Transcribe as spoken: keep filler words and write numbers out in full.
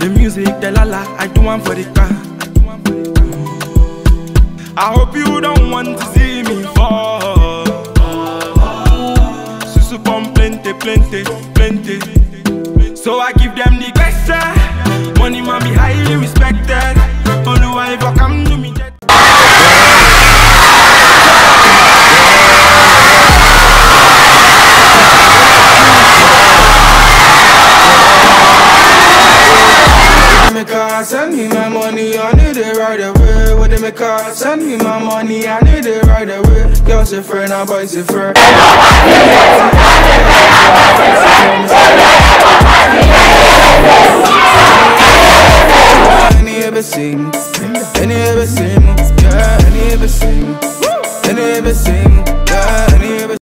The music, the lala, I do one for the car. I hope you don't want to see me fall. Susu pom plenty, plenty, plenty. So I give them the best. Money man be highly respected. Only why if I come to me. Send me my money, I need it right away. What they make her send me my money, I need it right away. Girls a friend, our boys a friend. Any ever sing, any ever sing, yeah, any ever sing, any ever sing.